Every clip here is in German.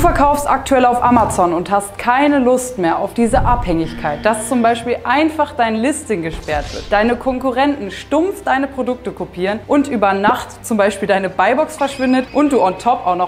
verkaufst aktuell auf Amazon und hast keine Lust mehr auf diese Abhängigkeit, dass zum Beispiel einfach dein Listing gesperrt wird, deine Konkurrenten stumpf deine Produkte kopieren und über Nacht zum Beispiel deine Buybox verschwindet und du on top auch noch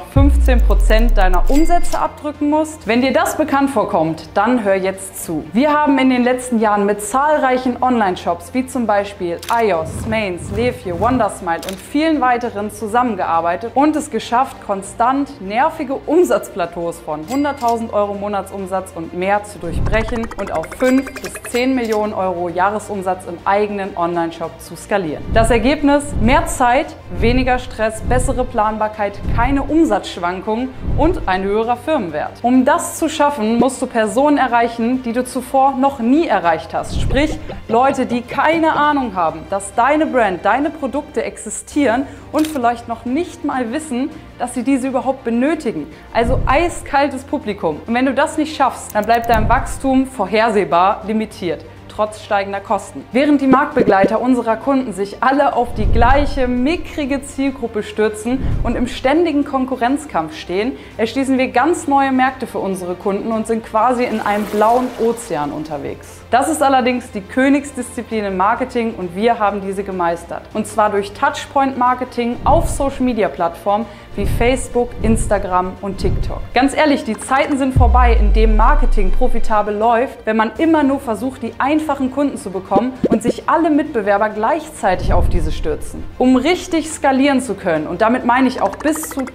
15% deiner Umsätze abdrücken musst. Wenn dir das bekannt vorkommt, dann hör jetzt zu. Wir haben in den letzten Jahren mit zahlreichen Online-Shops wie zum Beispiel iOS, Mains, Lefje, Wondersmile und vielen weiteren zusammengearbeitet und es geschafft, konstant nervige Umsatzplateaus von 100.000 Euro Monatsumsatz und mehr zu durchbrechen und auf 5 bis 10 Millionen Euro Jahresumsatz im eigenen Online-Shop zu skalieren. Das Ergebnis? Mehr Zeit, weniger Stress, bessere Planbarkeit, keine Umsatzschwankungen und ein höherer Firmenwert. Um das zu schaffen, musst du Personen erreichen, die du zuvor noch nie erreicht hast. Sprich, Leute, die keine Ahnung haben, dass deine Brand, deine Produkte existieren und vielleicht noch nicht mal wissen, dass sie diese überhaupt benötigen. Also eiskaltes Publikum. Und wenn du das nicht schaffst, dann bleibt dein Wachstum vorhersehbar limitiert, trotz steigender Kosten. Während die Marktbegleiter unserer Kunden sich alle auf die gleiche mickrige Zielgruppe stürzen und im ständigen Konkurrenzkampf stehen, erschließen wir ganz neue Märkte für unsere Kunden und sind quasi in einem blauen Ozean unterwegs. Das ist allerdings die Königsdisziplin im Marketing und wir haben diese gemeistert. Und zwar durch Touchpoint-Marketing auf Social-Media-Plattformen wie Facebook, Instagram und TikTok. Ganz ehrlich, die Zeiten sind vorbei, in denen Marketing profitabel läuft, wenn man immer nur versucht, die einfachen Kunden zu bekommen und sich alle Mitbewerber gleichzeitig auf diese stürzen. Um richtig skalieren zu können, und damit meine ich auch bis zu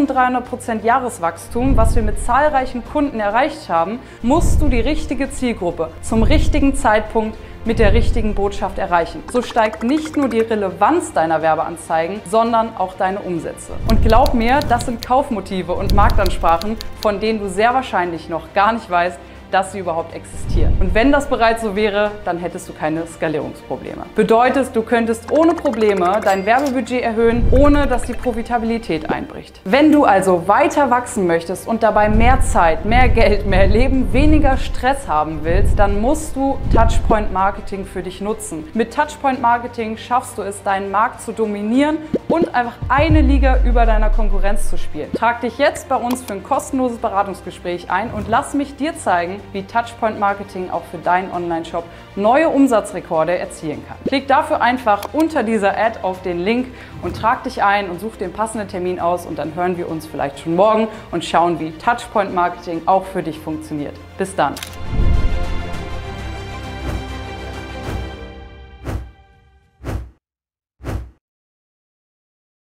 1300% Jahreswachstum, was wir mit zahlreichen Kunden erreicht haben, musst du die richtige Zielgruppe zum richtigen Zeitpunkt mit der richtigen Botschaft erreichen. So steigt nicht nur die Relevanz deiner Werbeanzeigen, sondern auch deine Umsätze. Und glaub mir, das sind Kaufmotive und Marktansprachen, von denen du sehr wahrscheinlich noch gar nicht weißt, dass sie überhaupt existieren. Und wenn das bereits so wäre, dann hättest du keine Skalierungsprobleme. Bedeutet, du könntest ohne Probleme dein Werbebudget erhöhen, ohne dass die Profitabilität einbricht. Wenn du also weiter wachsen möchtest und dabei mehr Zeit, mehr Geld, mehr Leben, weniger Stress haben willst, dann musst du Touchpoint Marketing für dich nutzen. Mit Touchpoint Marketing schaffst du es, deinen Markt zu dominieren und einfach eine Liga über deiner Konkurrenz zu spielen. Trag dich jetzt bei uns für ein kostenloses Beratungsgespräch ein und lass mich dir zeigen, wie Touchpoint Marketing auch für deinen Online-Shop neue Umsatzrekorde erzielen kann. Klick dafür einfach unter dieser Ad auf den Link und trag dich ein und such den passenden Termin aus und dann hören wir uns vielleicht schon morgen und schauen, wie Touchpoint Marketing auch für dich funktioniert. Bis dann!